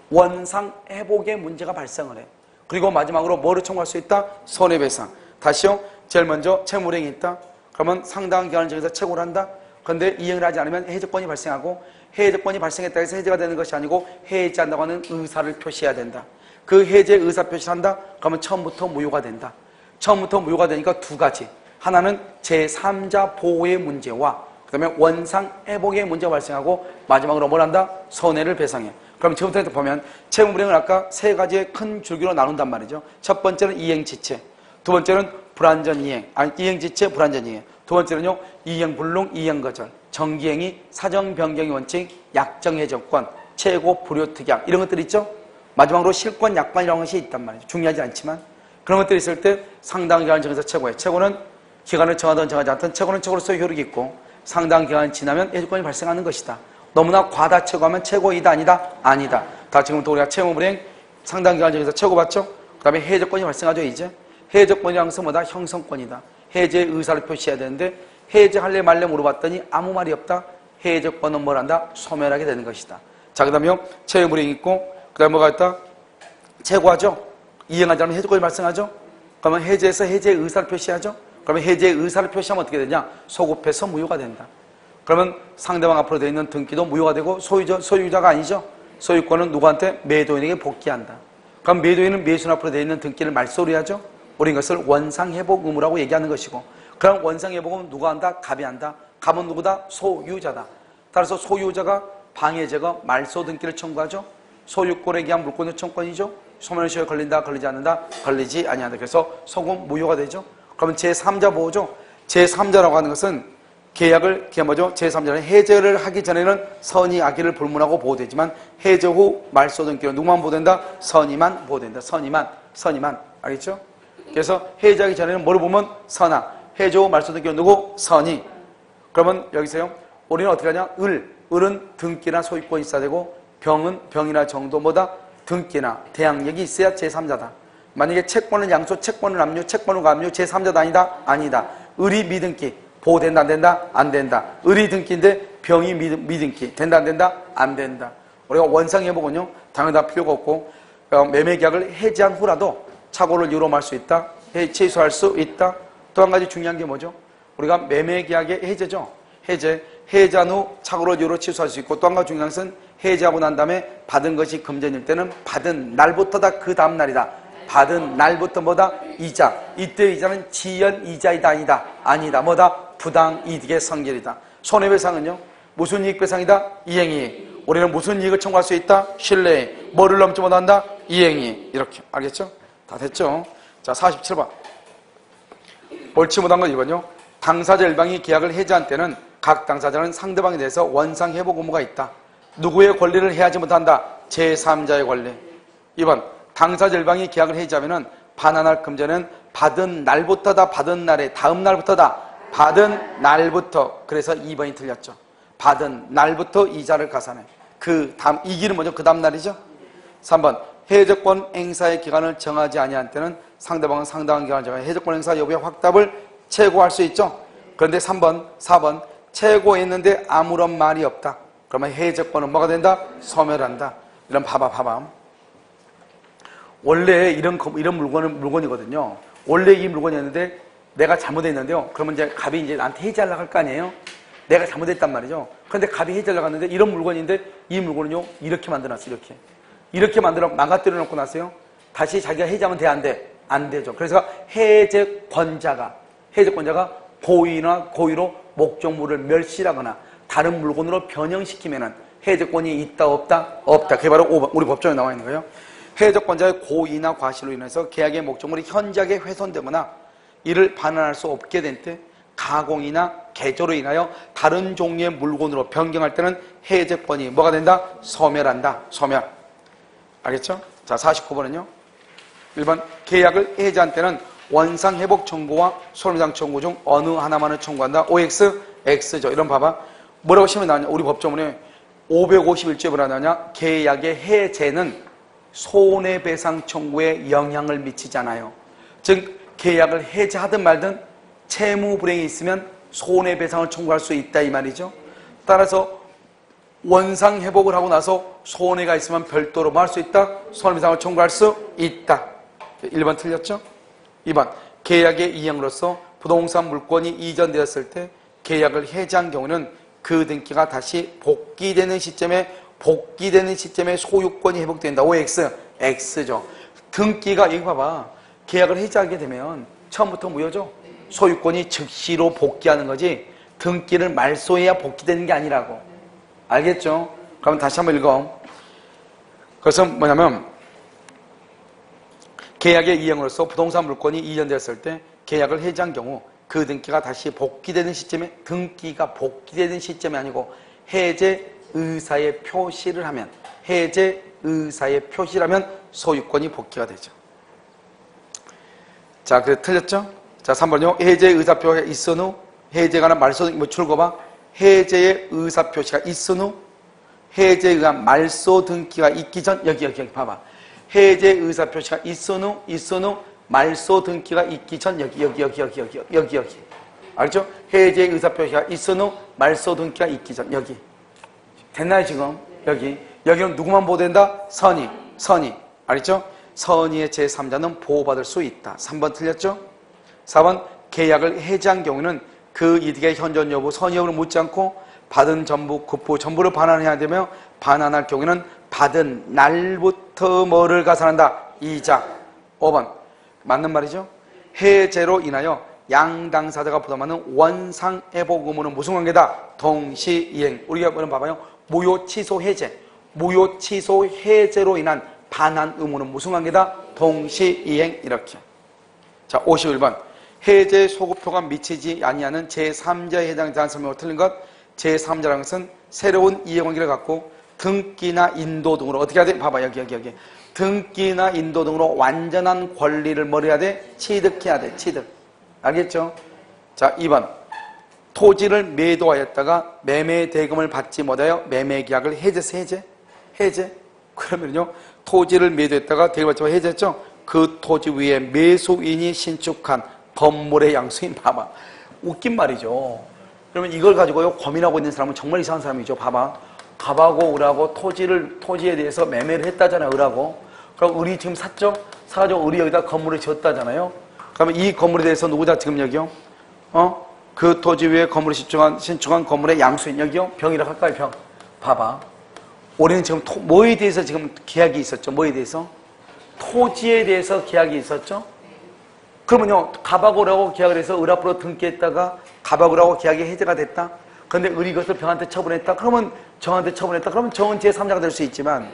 원상 회복의 문제가 발생을 해. 그리고 마지막으로 뭐를 청구할 수 있다? 손해배상. 다시요. 제일 먼저 채무불이행이 있다. 그러면 상당한 기간을 정해서 채고를 한다. 그런데 이행을 하지 않으면 해제권이 발생하고, 해제권이 발생했다고 해서 해제가 되는 것이 아니고 해제한다고 하는 의사를 표시해야 된다. 그 해제 의사 표시를 한다. 그러면 처음부터 무효가 된다. 처음부터 무효가 되니까 두 가지. 하나는 제3자 보호의 문제와 그 다음에 원상 회복의 문제가 발생하고, 마지막으로 뭘 한다? 손해를 배상해. 그럼 지금부터 보면 채무불이행을 아까 세 가지의 큰 줄기로 나눈단 말이죠. 첫 번째는 이행지체, 두 번째는 불완전이행, 이행지체, 불완전이행. 두 번째는요, 이행불능, 이행거절, 정기행위, 사정변경의 원칙, 약정해적권, 최고 불효특약, 이런 것들이 있죠. 마지막으로 실권, 약관 이런 것이 있단 말이죠. 중요하지 않지만 그런 것들이 있을 때 상당한 기간을 정해서 채고해. 채고는 기간을 정하든 정하지 않든 채고는 채고로서의 효력이 있고, 상당한 기간이 지나면 해지권이 발생하는 것이다. 너무나 과다 채고하면 채고이다 아니다? 아니다. 다 지금부터 우리가 채무불이행 상당한 기간을 정해서 채고받죠. 그 다음에 해제권이 발생하죠. 이제 해제권이라는 것은 뭐다? 형성권이다. 해제의 의사를 표시해야 되는데 해제할래 말래 물어봤더니 아무 말이 없다. 해제권은 뭘 한다? 소멸하게 되는 것이다. 자, 그 다음에요, 채무불이행이 있고, 그 다음에 뭐가 있다? 채고하죠. 이행하지 않으면 해제권이 발생하죠. 그러면 해제해서 해제의 의사를 표시하죠. 그러면 해제의 의사를 표시하면 어떻게 되냐? 소급해서 무효가 된다. 그러면 상대방 앞으로 되어 있는 등기도 무효가 되고, 소유자가 아니죠. 소유권은 누구한테? 매도인에게 복귀한다. 그럼 매도인은 매수인 앞으로 되어 있는 등기를 말소리 하죠. 우리는 이것을 원상회복 의무라고 얘기하는 것이고, 그럼 원상회복은 누가 한다? 갑이 한다. 갑은 누구다? 소유자다. 따라서 소유자가 방해제거, 말소 등기를 청구하죠. 소유권에 기한 물권의 청구권이죠. 소멸시효에 걸린다, 걸리지 않는다, 걸리지 아니한다. 그래서 소금 무효가 되죠. 그러면 제3자 보호죠. 제3자라고 하는 것은 계약을, 그게 뭐죠? 제3자는 해제를 하기 전에는 선의, 악의를 불문하고 보호되지만 해제 후 말소 등기는 누구만 보호된다? 선의만 보호된다. 선의만. 알겠죠? 그래서 해제하기 전에는 뭐를 보면 선하, 해제 후 말소 등기는 누구? 선의. 그러면 여기서요, 우리는 어떻게 하냐? 을은 등기나 소유권이 있어야 되고, 병은 병이나 정도 뭐다? 등기나 대항력이 있어야 제3자다. 만약에 채권은 양수, 채권은 압류, 채권은 압류, 제3자다 아니다? 아니다. 을이 미등기, 보호된다 안 된다? 안 된다. 을이 등기인데 병이 미등기, 된다 안 된다? 안 된다. 우리가 원상회복은요, 당연히 다 필요가 없고, 매매계약을 해지한 후라도 착오를 유로할 수 있다, 취소할 수 있다. 또 한 가지 중요한 게 뭐죠? 우리가 매매계약의 해제죠. 해제한 후 착오를 유로 취소할 수 있고, 또 한 가지 중요한 것은 해제하고 난 다음에 받은 것이 금전일 때는 받은 날부터다, 그 다음 날이다. 받은 날부터 뭐다? 이자. 이때 이자는 지연 이자이다 아니다? 아니다. 뭐다? 부당이익의 성질이다. 손해배상은요, 무슨 이익배상이다? 이행이익. 우리는 무슨 이익을 청구할 수 있다? 신뢰이익. 뭐를 넘지 못한다? 이행이익. 이렇게. 알겠죠? 다 됐죠? 자, 47번. 옳지 못한 건 이거요. 당사자 일방이 계약을 해지한 때는 각 당사자는 상대방에 대해서 원상회복 의무가 있다. 누구의 권리를 해하지 못한다? 제3자의 권리. 2번. 당사자 일방이 계약을 해지하면은 반환할 금전은 받은 날부터다, 받은 날에 다음 날부터다. 받은 날부터. 그래서 2번이 틀렸죠. 받은 날부터 이자를 가산해. 그 다음, 이 길은 뭐죠? 그 다음 날이죠. 3번. 해적권 행사의 기간을 정하지 아니한 때는 상대방은 상당한 기간을 정해 해적권 행사 여부의 확답을 채고할 수 있죠. 그런데 3번, 4번. 채고했는데 아무런 말이 없다. 그러면 해적권은 뭐가 된다? 소멸한다. 이런 봐봐. 원래 이런 물건은 물건이거든요. 원래 이 물건이었는데 내가 잘못했는데요. 그러면 이제 갑이 이제 나한테 해지하려고 할 거 아니에요? 내가 잘못했단 말이죠. 그런데 갑이 해지하려고 하는데 이런 물건인데 이 물건은요, 이렇게 만들어놨어, 이렇게 만들어 망가뜨려 놓고 나서요. 다시 자기가 해지하면 돼, 안 돼? 안 되죠. 그래서 해제권자가 고의나 고의로 목적물을 멸실하거나 다른 물건으로 변형시키면은 해제권이 있다 없다? 없다. 그게 바로 5번 우리 법정에 나와 있는 거예요. 해제권자의 고의나 과실로 인해서 계약의 목적물이 현저하게 훼손되거나 이를 반환할 수 없게 된 때 가공이나 개조로 인하여 다른 종류의 물건으로 변경할 때는 해제권이 뭐가 된다? 소멸한다. 소멸. 알겠죠? 자, 49번은요. 1번 계약을 해제한 때는 원상회복 청구와 손해배상 청구 중 어느 하나만을 청구한다. OX, X죠. 이런 봐봐. 뭐라고 시험에 나왔냐? 우리 법조문에 551조에 뭐라 나왔냐? 계약의 해제는 손해배상 청구에 영향을 미치지 않아요. 즉 계약을 해제하든 말든 채무 불이행이 있으면 손해배상을 청구할 수 있다 이 말이죠. 따라서 원상회복을 하고 나서 손해가 있으면 별도로 뭐 할 수 있다? 손해배상을 청구할 수 있다. 1번 틀렸죠? 2번 계약의 이행으로서 부동산 물권이 이전되었을 때 계약을 해제한 경우는 그 등기가 다시 복귀되는 시점에 소유권이 회복된다. OX, X죠. 등기가 여기 봐봐. 계약을 해제하게 되면 처음부터 무효죠. 소유권이 즉시로 복귀하는 거지 등기를 말소해야 복귀되는 게 아니라고. 알겠죠? 그럼 다시 한번 읽어. 그것은 뭐냐면 계약의 이행으로서 부동산 물권이 이전되었을 때 계약을 해지한 경우 그 등기가 다시 복귀되는 시점에 등기가 복귀되는 시점이 아니고 해제 의사의 표시를 하면 소유권이 복귀가 되죠. 자, 그래 틀렸죠? 자, 3번요. 해제 의사표가 있은 후 해제가 난 말소 등기 뭐 줄거봐. 해제의 의사표시가 있은 후 해제에 의한 말소 등기가 있기 전 여기 봐봐. 해제 의사표시가 있은 후 말소 등기가 있기 전 여기. 알죠? 해제 의사표시가 있은 후 말소 등기가 있기 전 여기. 됐나요 지금? 여기는 누구만 보호된다? 선의. 알겠죠? 선의의 제3자는 보호받을 수 있다. 3번 틀렸죠? 4번 계약을 해지한 경우는 그 이득의 현존 여부, 선의 여부를 묻지 않고 받은 전부, 급부, 전부를 반환해야 되며 반환할 경우에는 받은 날부터 뭐를 가산한다? 이자. 5번 맞는 말이죠? 해제로 인하여 양당사자가 부담하는 원상회복 의무는 무슨 관계다? 동시이행. 우리가 뭐는 봐봐요. 무효 취소 해제로 인한 반환 의무는 무슨 관계다? 동시이행. 이렇게. 자, 51번 해제 소급표가 미치지 아니하는 제3자에 해당되는 설명으로 틀린 것. 제3자라는 것은 새로운 이해관계를 갖고 등기나 인도 등으로 어떻게 해야 돼? 봐봐 여기 등기나 인도 등으로 완전한 권리를 뭘 해야 돼? 취득해야 돼. 취득. 알겠죠? 자, 2번 토지를 매도하였다가 매매 대금을 받지 못하여 매매 계약을 해제. 그러면요 토지를 매도했다가 대금을 받지 못하여 해제했죠? 그 토지 위에 매수인이 신축한 건물의 양수인. 봐봐. 웃긴 말이죠. 그러면 이걸 가지고요 고민하고 있는 사람은 정말 이상한 사람이죠. 봐봐. 갑하고 을하고 토지에 대해서 매매를 했다잖아요. 을하고. 그럼 을이 지금 샀죠? 사가지고 을이 여기다 건물을 지었다잖아요. 그러면 이 건물에 대해서 누구다 지금 여기요? 그 토지 위에 건물을 신축한 건물의 양수인 여기요? 병이라 할까요? 병. 봐봐. 우리는 지금 뭐에 대해서 지금 계약이 있었죠? 뭐에 대해서? 토지에 대해서 계약이 있었죠? 그러면요, 갑하고라고 계약을 해서 을 앞으로 등기했다가 갑하고라고 계약이 해제가 됐다? 그런데 을이 이것을 병한테 처분했다? 그러면 정한테 처분했다? 그러면 정은 제3자가 될 수 있지만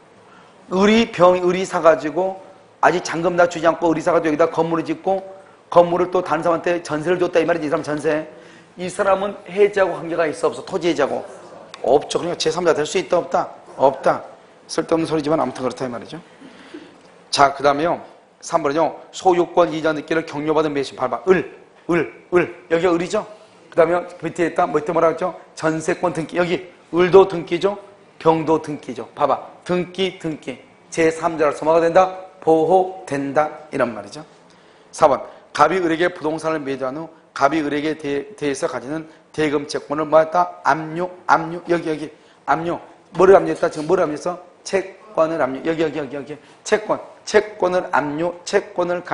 을이 사가지고 아직 잔금 다 주지 않고 을이 사가지고 여기다 건물을 짓고 건물을 또 다른 사람한테 전세를 줬다 이 말이지. 이 사람 전세. 이 사람은 해제하고 관계가 있어 없어? 토지 해제하고? 없죠. 그러니까 제3자 될 수 있다 없다? 없다. 쓸데없는 소리지만 아무튼 그렇다 이 말이죠. 자, 그 다음에요 3번은요 소유권 이전 등기를 격려받은 매수. 봐봐. 여기가 을이죠. 그 다음에 밑에 있다 밑에 뭐라 했죠? 전세권 등기. 여기 을도 등기죠, 병도 등기죠. 봐봐. 등기 제3자로서 뭐가 된다? 보호된다 이런 말이죠. 4번 갑이 을에게 부동산을 매도한 후 갑이 을에게 대해서 가지는 대금 채권을 뭐했다? 압류. 여기 압류. 뭐를 압류했다? 지금 뭐를 압류했어? 채권을 압류. 여기 채권을 압류, 채권을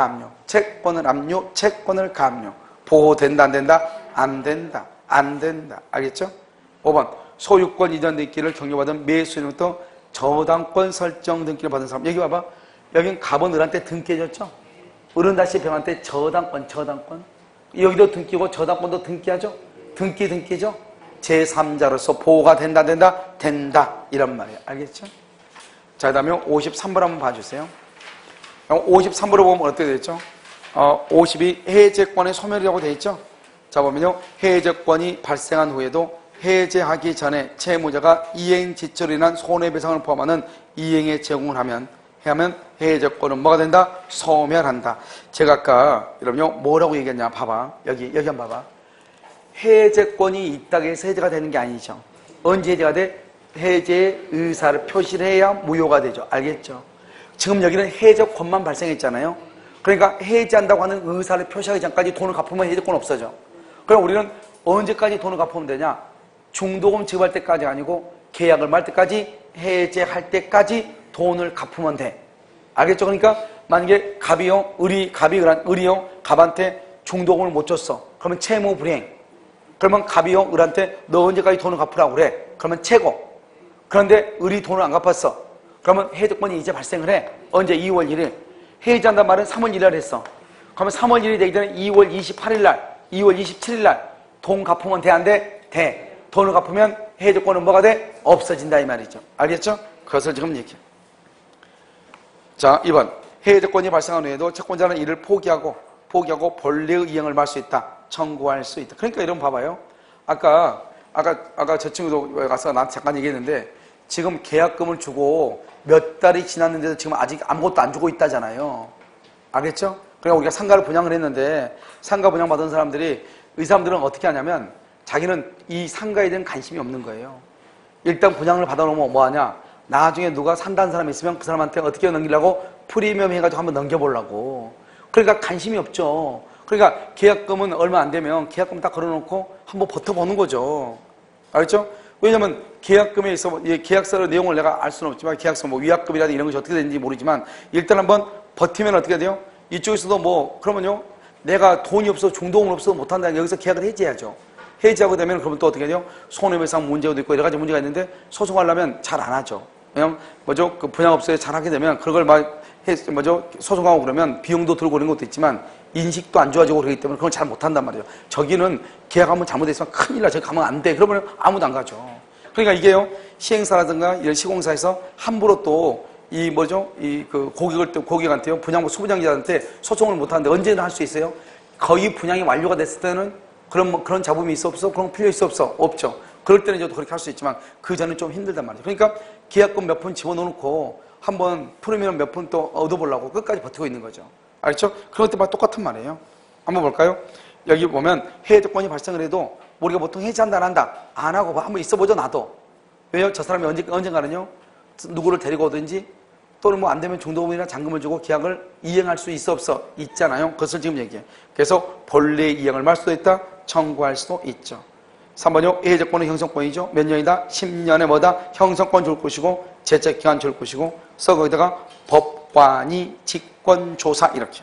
가압류. 보호된다 안 된다? 안 된다. 알겠죠? 5번 소유권 이전 등기를 격려받은 매수인부터 저당권 설정 등기를 받은 사람. 여기 봐봐. 여긴 갑은 을한테 등기해줬죠? 어른-병한테 저당권. 여기도 등기고 저당권도 등기하죠? 등기죠? 제3자로서 보호가 된다. 이런 말이에요. 알겠죠? 자, 그 다음에 53번 한번 봐주세요. 53번으로 보면 어떻게 되죠? 50이 해제권의 소멸이라고 되어 있죠? 자, 보면요. 해제권이 발생한 후에도 해제하기 전에 채무자가 이행 지출로 인한 손해배상을 포함하는 이행에 제공을 하면 해제권은 뭐가 된다? 소멸한다. 제가 아까 여러분요 뭐라고 얘기했냐 봐봐. 여기 한번 봐봐. 해제권이 있다고 해서 해제가 되는 게 아니죠. 언제 해제가 돼? 해제의 의사를 표시를 해야 무효가 되죠. 알겠죠? 지금 여기는 해제권만 발생했잖아요. 그러니까 해제한다고 하는 의사를 표시하기 전까지 돈을 갚으면 해제권 없어져. 그럼 우리는 언제까지 돈을 갚으면 되냐? 중도금 지급할 때까지 아니고 계약을 말 때까지, 해제할 때까지 돈을 갚으면 돼. 알겠죠? 그러니까 만약에 을이요 갑한테 중도금을 못 줬어. 그러면 채무 불이행. 그러면 갑이요 을한테 너 언제까지 돈을 갚으라고 그래. 그러면 채고. 그런데 을이 돈을 안 갚았어. 그러면 해제권이 이제 발생을 해. 언제? 2월 1일. 해제한단 말은 3월 1일 했어. 그러면 3월 1일이 되기 전에 2월 28일 날, 2월 27일 날 돈 갚으면 돼, 안 돼? 돼. 돈을 갚으면 해제권은 뭐가 돼? 없어진다 이 말이죠. 알겠죠? 그것을 지금 얘기해. 자, 2번. 해제권이 발생한 후에도 채권자는 이를 포기하고 본래의 이행을 말 수 있다. 청구할 수 있다. 그러니까 이런 거 봐봐요. 아까 저 친구도 가서 나한테 잠깐 얘기했는데 지금 계약금을 주고 몇 달이 지났는데도 지금 아직 아무것도 안 주고 있다잖아요. 알겠죠? 그러니까 우리가 상가를 분양을 했는데 상가 분양 받은 사람들이 이 사람들은 어떻게 하냐면 자기는 이 상가에 대한 관심이 없는 거예요. 일단 분양을 받아놓으면 뭐하냐? 나중에 누가 산다는 사람이 있으면 그 사람한테 어떻게 넘기려고 프리미엄 해가지고 한번 넘겨보려고. 그러니까 관심이 없죠. 그러니까 계약금은 얼마 안 되면 계약금 딱 걸어놓고 한번 버텨보는 거죠. 알겠죠? 왜냐면 계약금에 있어 계약서의 내용을 내가 알 수는 없지만 계약서 뭐 위약금이라든지 이런 것이 어떻게 되는지 모르지만 일단 한번 버티면 어떻게 돼요? 이쪽에서도 그러면요 내가 돈이 없어 중도금은 없어도 못한다. 여기서 계약을 해지해야죠. 해지하고 되면 그러면 또 어떻게 돼요? 손해배상 문제도 있고 여러 가지 문제가 있는데 소송하려면 잘 안 하죠. 왜냐면 그 분양업소에 잘 하게 되면 그걸 소송하고 그러면 비용도 들고 그런 것도 있지만 인식도 안 좋아지고 그러기 때문에 그걸 잘 못한단 말이에요. 저기는 계약 한번 잘못했으면 큰일 나. 저기 가면 안 돼. 그러면 아무도 안 가죠. 그러니까 이게요 시행사라든가 이런 시공사에서 함부로 또 고객한테요 분양부 수분양자한테 소송을 못 하는데 언제나 할 수 있어요? 거의 분양이 완료가 됐을 때는 그런 잡음이 있어 없어? 그런 거 필요 있어 없어? 없죠. 그럴 때는 저도 그렇게 할 수 있지만 그 전에 좀 힘들단 말이에요. 그러니까 계약금 몇 푼 집어넣고 한번 프리미엄 몇 푼 또 얻어보려고 끝까지 버티고 있는 거죠. 알겠죠? 그런 것도 똑같은 말이에요. 한번 볼까요? 여기 보면 해제권이 발생을 해도 우리가 보통 해제한다 안 한다 안 하고 한번 있어보죠. 나도. 왜요? 저 사람이 언젠가는요 누구를 데리고 오든지 또는 뭐 안 되면 중도금이나 잔금을 주고 계약을 이행할 수 있어 없어? 있잖아요. 그것을 지금 얘기해. 그래서 본래 이행을 말 수도 있다. 청구할 수도 있죠. 3번요. 해제권은 형성권이죠. 몇 년이다? 10년에 뭐다? 형성권 줄 것이고 제적기간 줄 것이고 그래서 거기다가 법관이 직권조사 이렇게.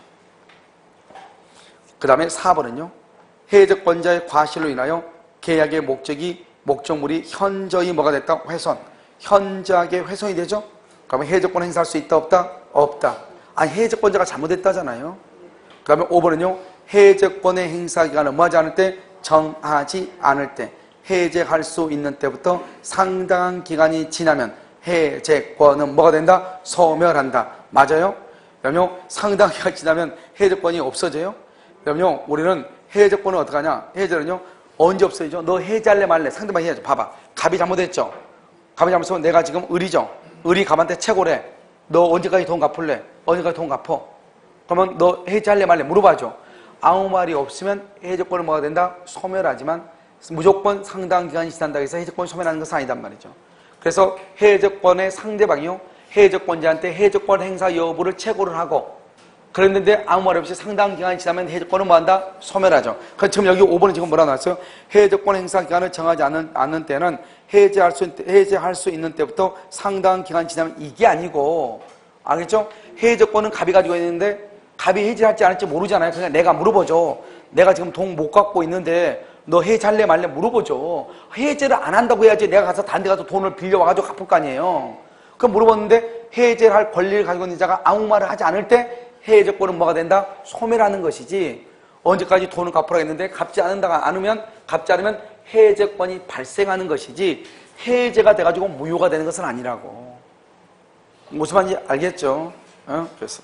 그 다음에 4번은요. 해제권자의 과실로 인하여 계약의 목적물이 현저히 뭐가 됐다? 훼손. 현저하게 훼손이 되죠. 그러면 해제권 행사할 수 있다 없다? 없다. 아니 해제권자가 잘못했다잖아요. 그 다음에 5번은요. 해제권의 행사 기간을 뭐 하지 않을 때? 정하지 않을 때. 해제할 수 있는 때부터 상당한 기간이 지나면 해제권은 뭐가 된다? 소멸한다. 맞아요? 그럼요. 상당한 기간이 지나면 해제권이 없어져요. 그럼요. 우리는 해제권은 어떻게 하냐? 해제는요. 언제 없어지죠? 너 해제할래 말래? 상대방이 해야죠. 봐봐. 갑이 잘못했죠? 갑이 잘못했으면 내가 지금 을이죠? 을이 갑한테 채고래. 너 언제까지 돈 갚을래? 언제까지 돈 갚어? 그러면 너 해제할래 말래? 물어봐줘. 아무 말이 없으면 해제권은 뭐가 된다? 소멸하지만 무조건 상당한 기간이 지난다고 해서 해제권이 소멸하는 것은 아니단 말이죠. 그래서 해제권의 상대방이요. 해제권자한테 해제권 행사 여부를 채고를 하고 그랬는데 아무 말 없이 상당한 기간이 지나면 해제권은 뭐한다? 소멸하죠. 그래서 지금 여기 5번은 지금 뭐라 나왔어요? 해제권 행사 기간을 정하지 않는 때는 해제할 수 있는 때부터 상당한 기간이 지나면 이게 아니고 알겠죠? 해제권은 갑이 가지고 있는데 갑이 해제할지 안 할지 모르잖아요. 그러니까 내가 물어보죠. 내가 지금 돈 못 갚고 있는데 너 해제할래 말래 물어보죠. 해제를 안 한다고 해야지 내가 가서 다른 데 가서 돈을 빌려와가지고 갚을 거 아니에요. 그럼 물어봤는데 해제를 할 권리를 가지고 있는 자가 아무 말을 하지 않을 때 해외적보는 뭐가 된다? 소멸하는 것이지 언제까지 돈을 갚으라 했는데 갚지 않으면 해외적본이 발생하는 것이지 해외제가 돼가지고 무효가 되는 것은 아니라고. 무슨 말인지 알겠죠? 그래서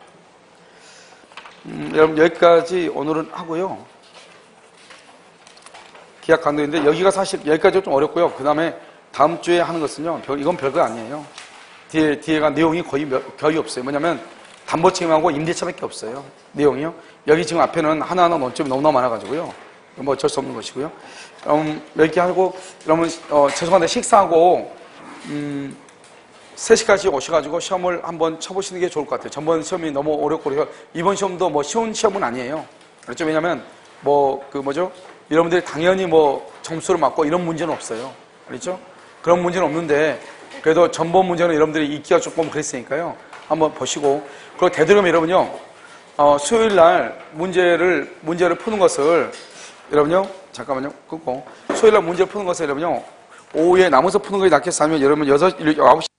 여러분 여기까지 오늘은 하고요. 기약 강도인데 여기가 사실 여기까지 좀 어렵고요. 그 다음에 다음 주에 하는 것은요. 이건 별거 아니에요. 뒤에가 내용이 거의 없어요. 뭐냐면 담보책임하고 임대차밖에 없어요. 내용이요. 여기 지금 앞에는 하나하나 논점이 너무나 많아가지고요. 뭐 어쩔 수 없는 것이고요. 이렇게 하고 그러면 죄송한데 식사하고 3시까지 오셔가지고 시험을 한번 쳐보시는 게 좋을 것 같아요. 전번 시험이 너무 어렵고 이번 시험도 뭐 쉬운 시험은 아니에요. 그렇죠? 왜냐면 여러분들이 당연히 뭐 점수를 맞고 이런 문제는 없어요. 그렇죠? 그런 문제는 없는데 그래도 전번 문제는 여러분들이 읽기가 조금 그랬으니까요. 한번 보시고 그리고 되도록이면 여러분요 수요일 날 문제를 푸는 것을 여러분요 잠깐만요 끊고 수요일 날 문제를 푸는 것을 여러분요 오후에 남아서 푸는 것이 낫겠어? 아니면 여러분 9시